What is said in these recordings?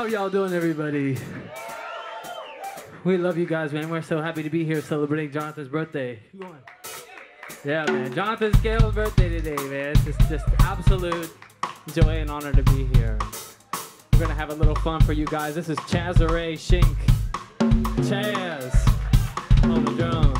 y'all doing, everybody? We love you guys, man. We're so happy to be here celebrating Jonathan's birthday. Yeah, man. Jonathan Scales' birthday today, man. It's just absolute joy and honor to be here. We're going to have a little fun for you guys. This is Chazare Shink. Chaz on the drums.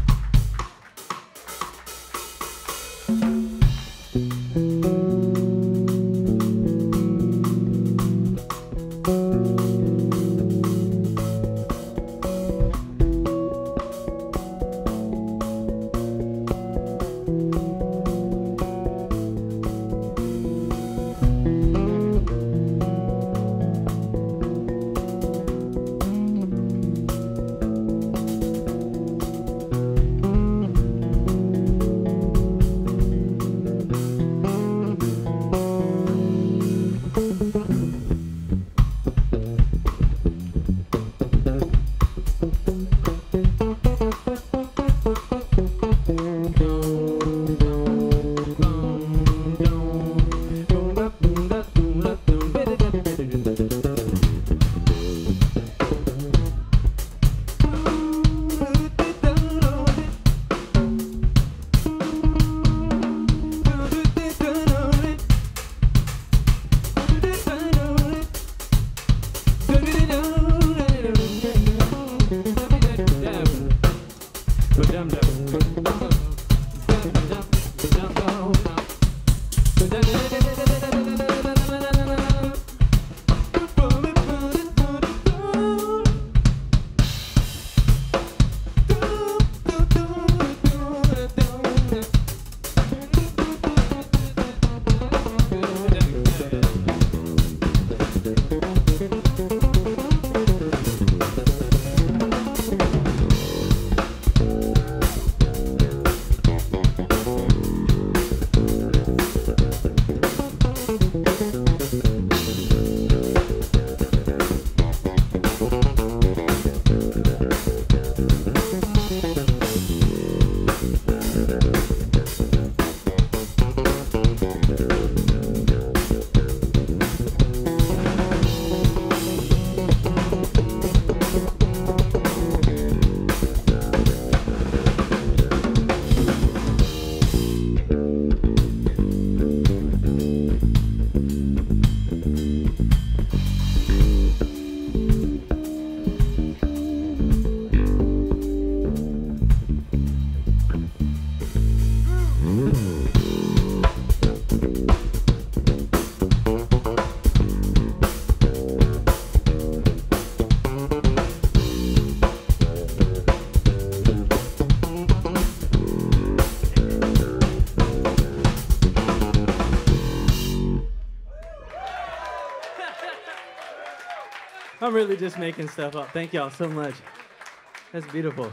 I'm really just making stuff up. Thank y'all so much. That's beautiful.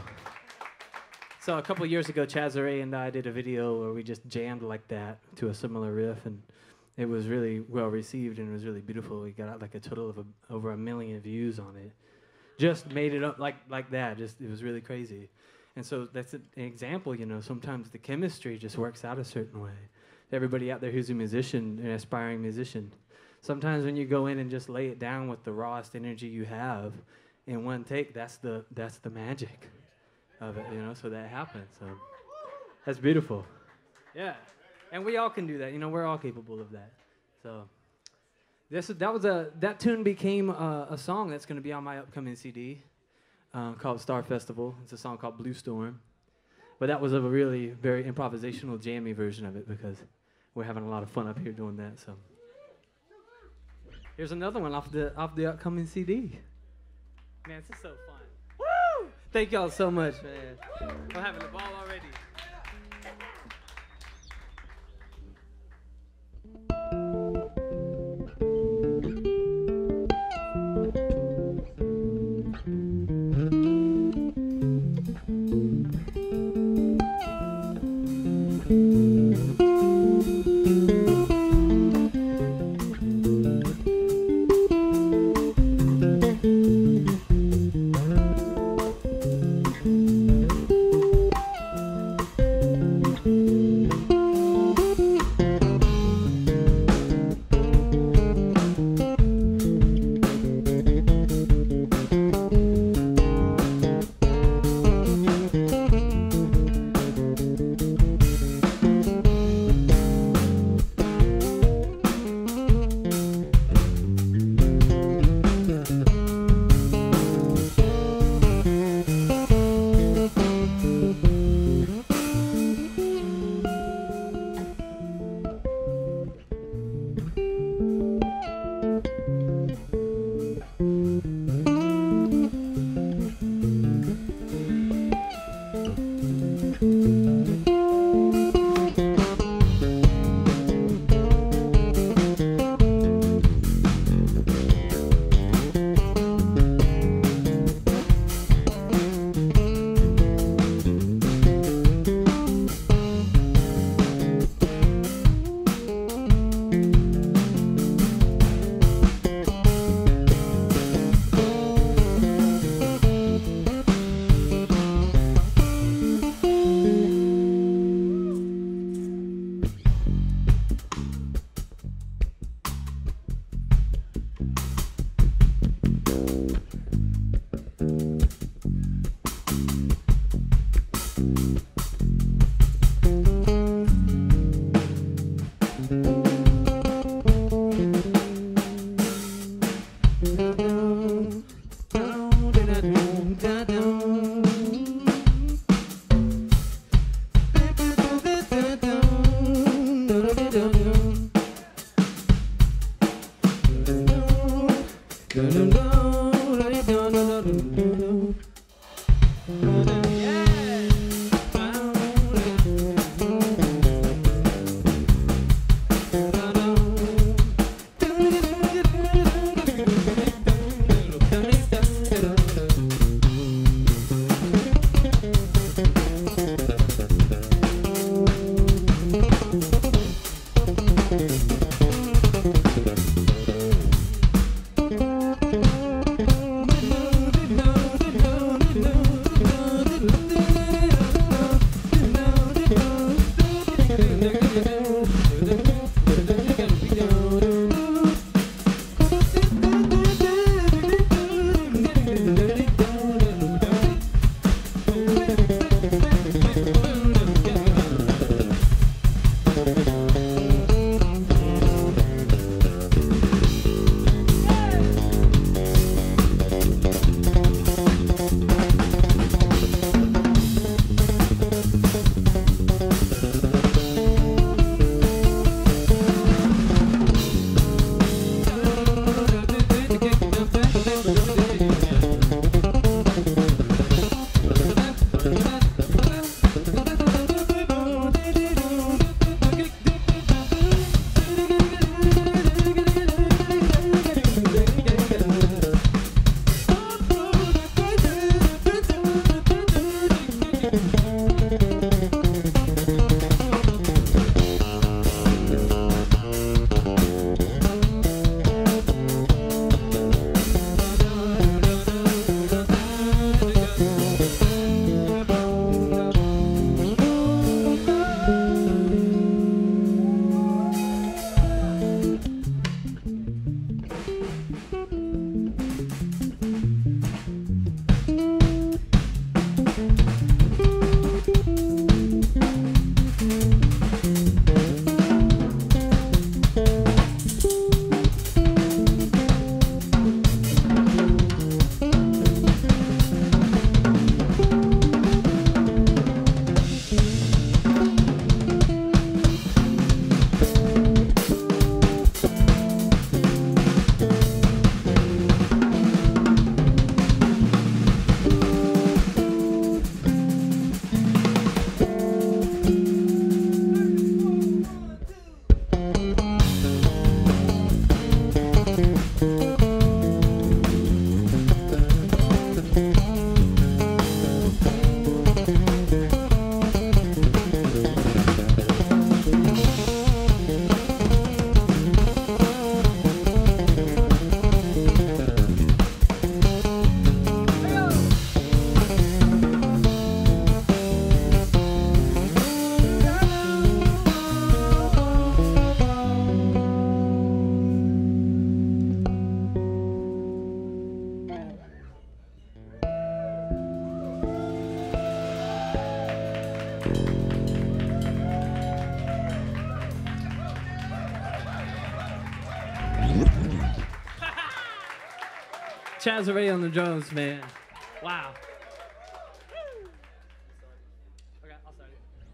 So a couple years ago, Chazare and I did a video where we just jammed like that to a similar riff, and it was really well received and it was really beautiful. We got like a total of over 1 million views on it. Just made it up like that. Just it was really crazy. And so that's an example, you know, sometimes the chemistry just works out a certain way. Everybody out there who's a musician, an aspiring musician, sometimes when you go in and just lay it down with the rawest energy you have in one take, that's the magic of it, you know, so that happens. So that's beautiful. Yeah. And we all can do that, you know, we're all capable of that. So that tune became a song that's going to be on my upcoming CD called Star Festival. It's a song called Blue Storm. But that was a really very improvisational, jammy version of it because we're having a lot of fun up here doing that. So here's another one off the upcoming CD. Man, this is so fun. Woo! Thank y'all so much, man. I'm having a ball already. Chaz already on the drums, man. Wow. Okay, I'll start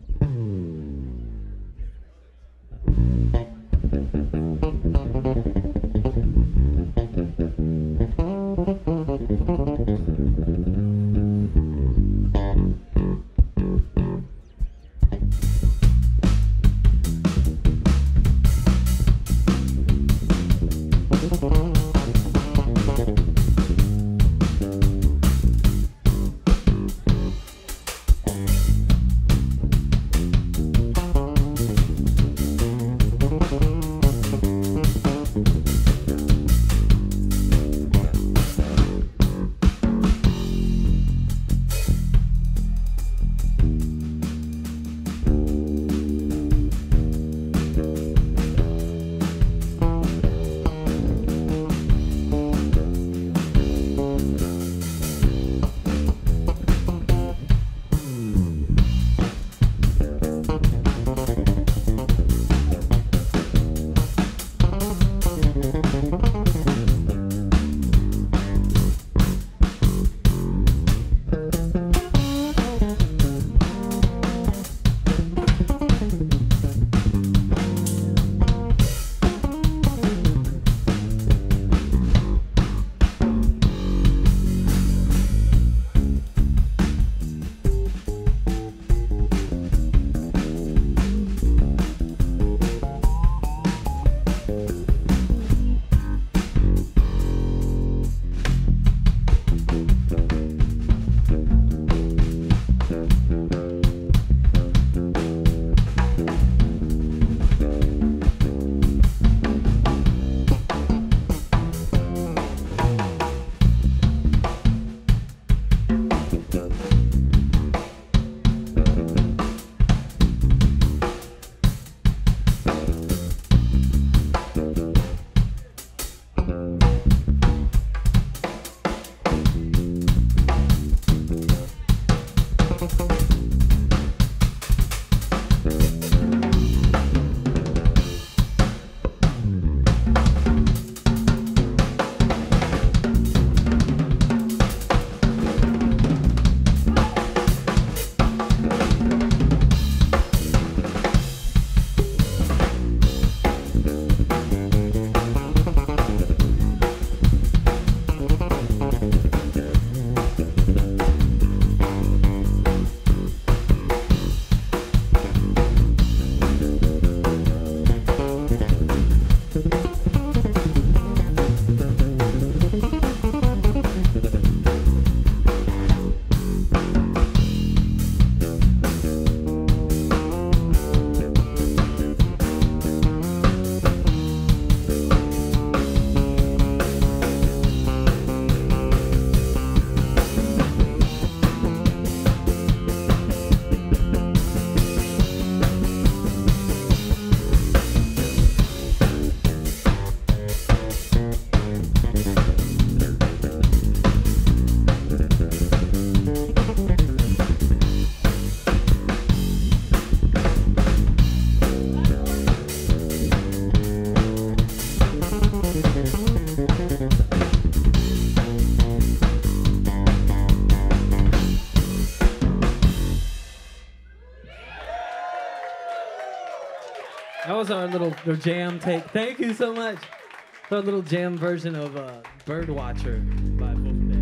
That was our little jam take. Thank you so much. Our little jam version of Birdwatcher by Wolfgang.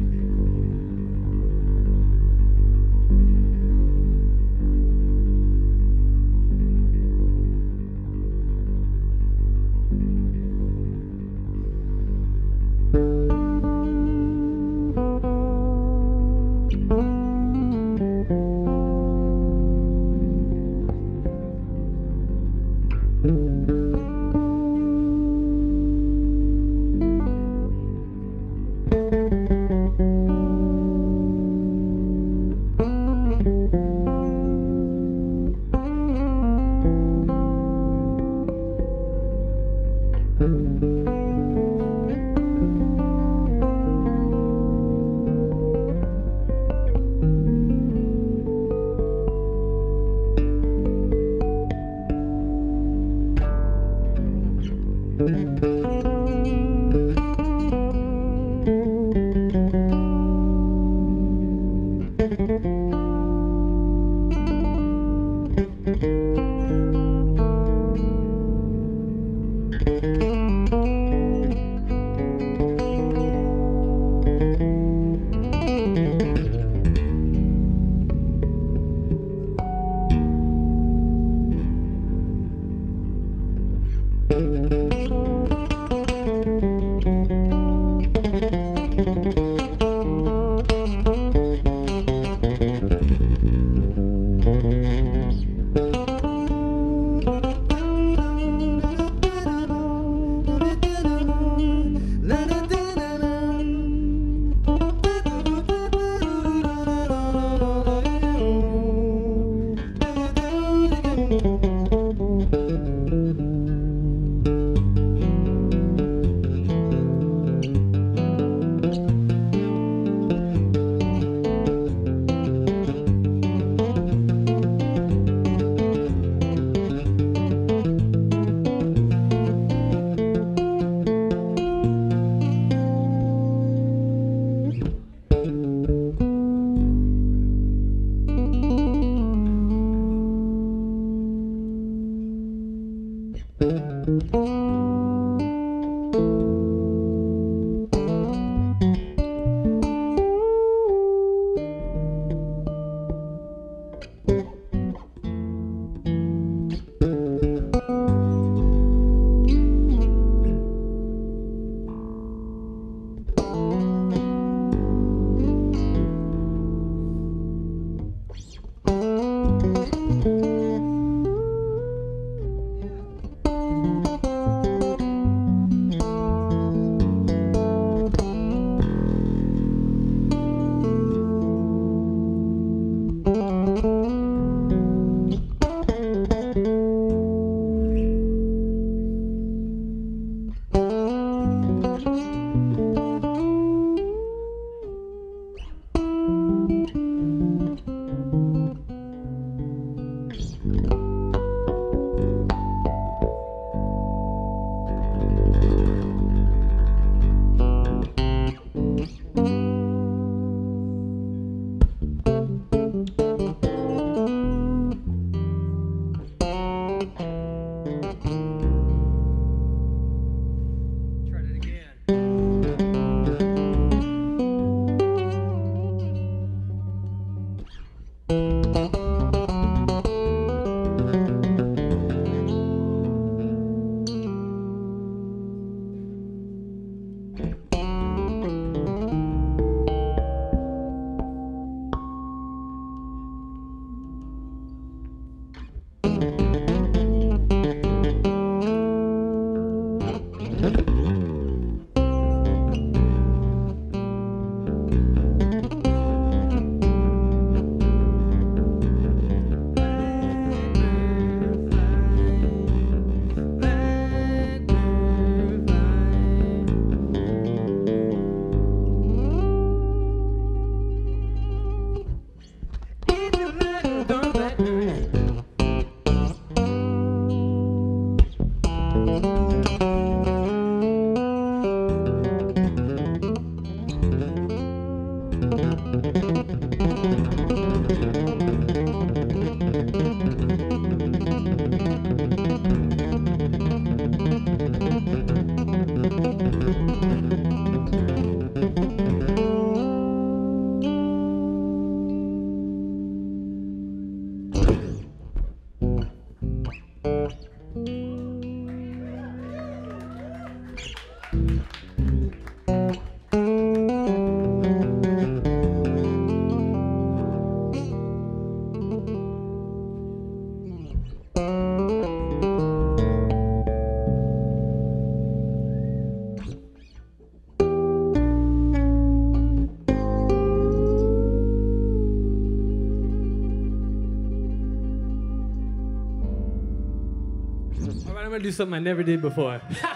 I'm gonna do something I never did before.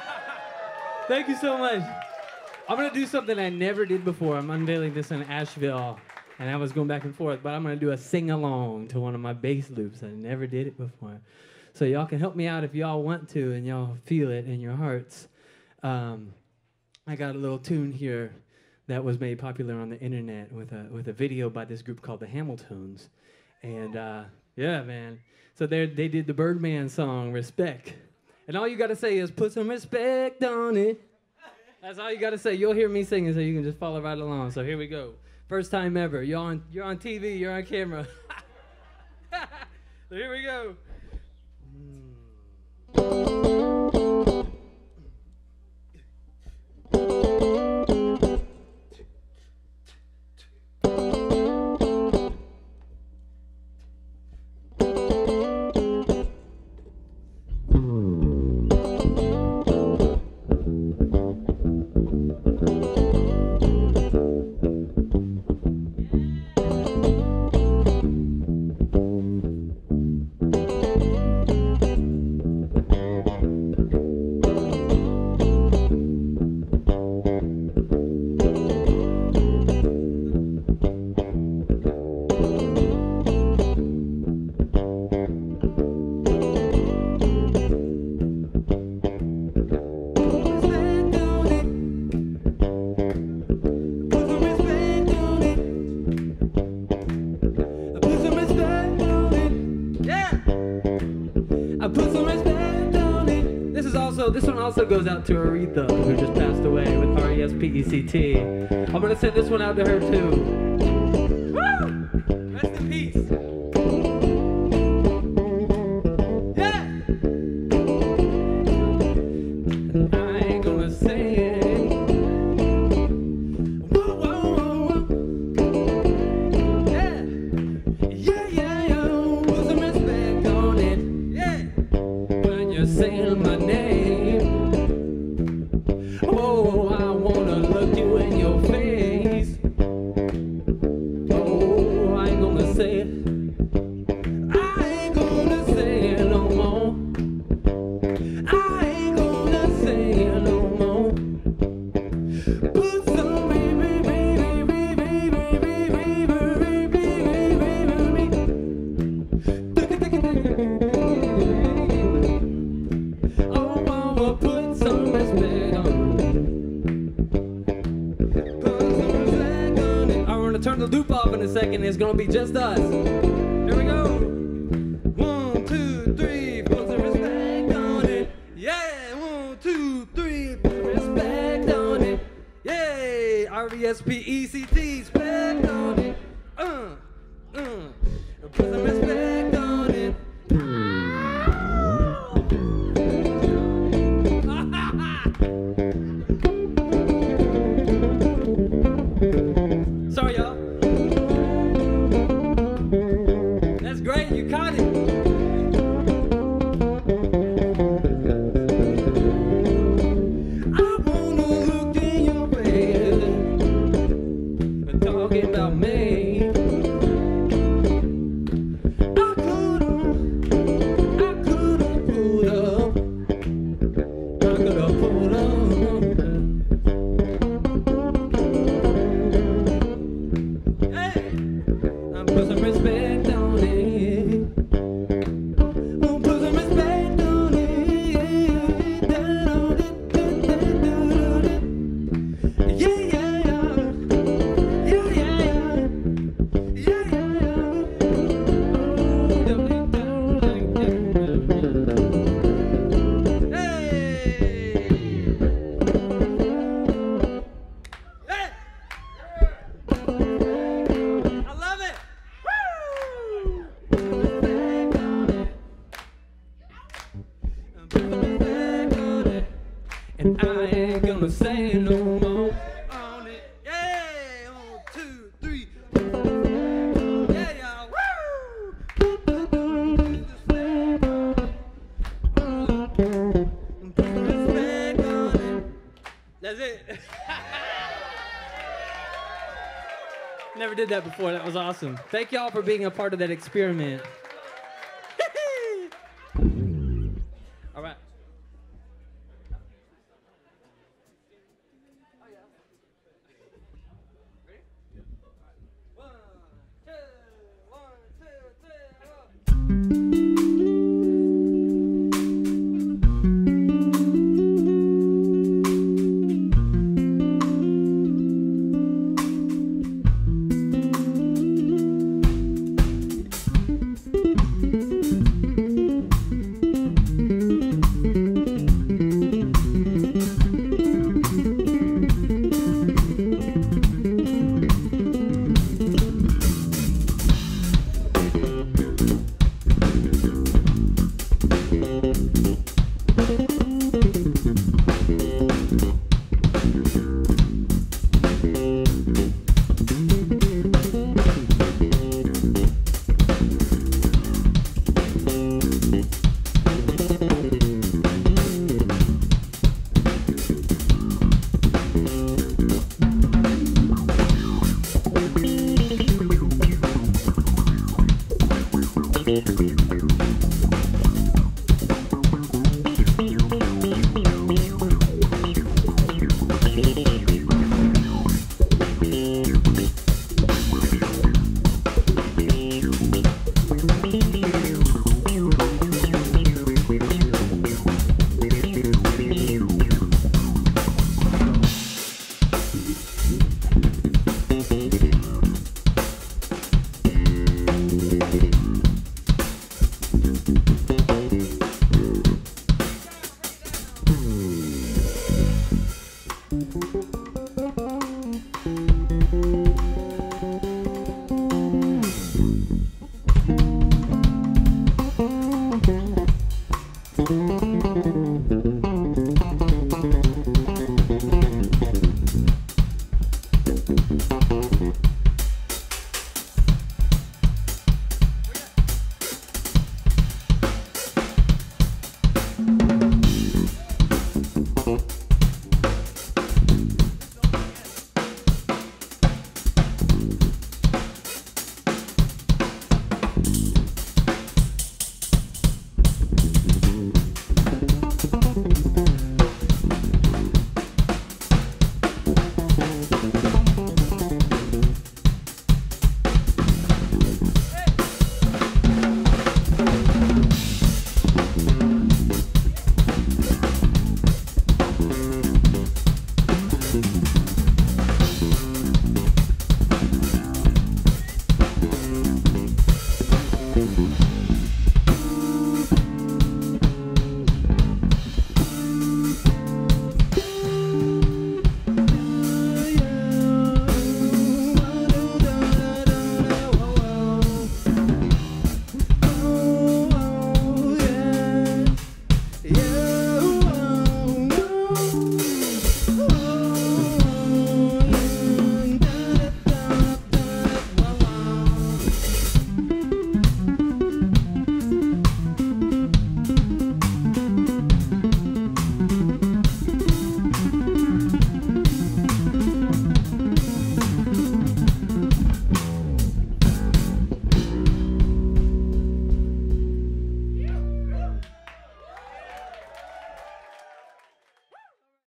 Thank you so much. I'm gonna do something I never did before. I'm unveiling this in Asheville, and I was going back and forth, but I'm gonna do a sing-along to one of my bass loops. I never did it before. So y'all can help me out if y'all want to and y'all feel it in your hearts. I got a little tune here that was made popular on the internet with a video by this group called the Hamiltones. And yeah, man. So they did the Birdman song, Respect. And all you got to say is, put some respect on it. That's all you got to say. You'll hear me singing, so you can just follow right along. So here we go. First time ever. You're on TV. You're on camera. So here we go. This one also goes out to Aretha, who just passed away with R-E-S-P-E-C-T. I'm gonna send this one out to her too. Woo! Rest in peace. Yeah! I ain't gonna say it. Whoa, whoa, whoa. Yeah! Yeah, yeah, yo. Put some respect on it. Yeah! When you're saying my name. Oh, I wanna look you in your face. Oh, I ain't gonna say it. I ain't gonna say it no more. I ain't gonna say it no more. Put some oh, put some respect on. Turn the loop off in a second. It's gonna be just us. Here we go. 1, 2, 3. Put some respect on it. Yeah. 1, 2, 3. Put some respect on it. Yay. R-E-S-P-E-C-T. Respect on it. Put some respect on it. Sorry, y'all. That's great. You caught it. I wanna look in your face and talking about me. I could've pulled up. I could've pulled up. Put some respect on it. Oh, put some respect on it. Yeah, yeah, yeah. Yeah, yeah, yeah. Yeah, yeah, yeah. Hey! I love it! And I ain't gonna say no more on it. Yeah, 1, 2, 3. Yeah, y'all. Woo! Put respect on it. That's it. Never did that before. That was awesome. Thank y'all for being a part of that experiment.